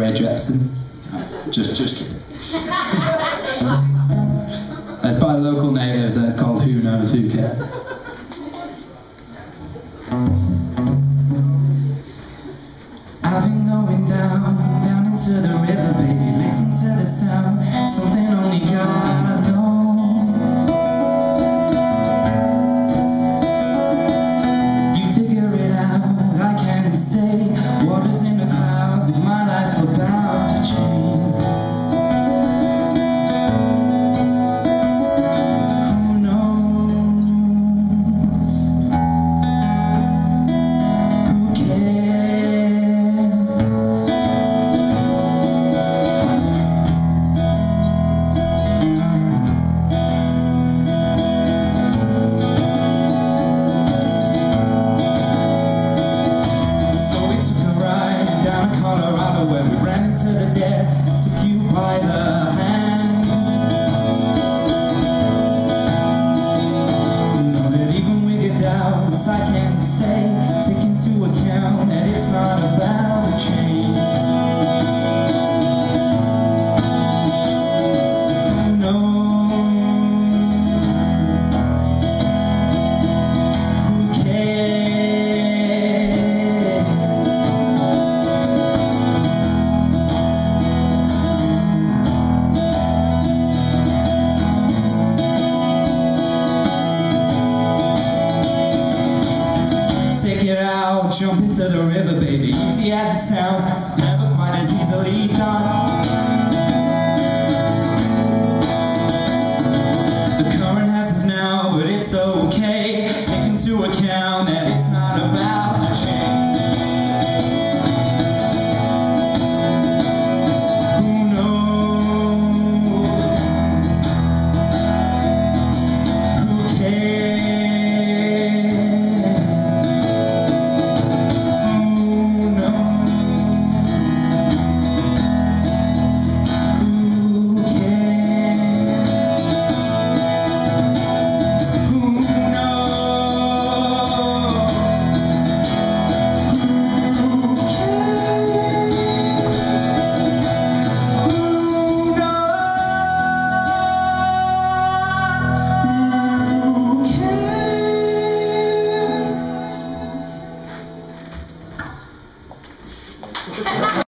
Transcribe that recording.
Ray Jepsen. Just kidding. It's by local natives and it's called Who Knows Who Cares. I've been going down into the river, baby. Listen to the sound, something only God knows. You figure it out, I can't stay. Waters in the clouds, is my life about to change? Who knows? Who cares? Colorado, where we ran into the dead, took you by the hand. Know that even with your doubts, I can't stay. Take into account that it's not about a change. Who knows? Who cares? Take it out, jump into the river, baby. Easy as it sounds, never quite as easily done.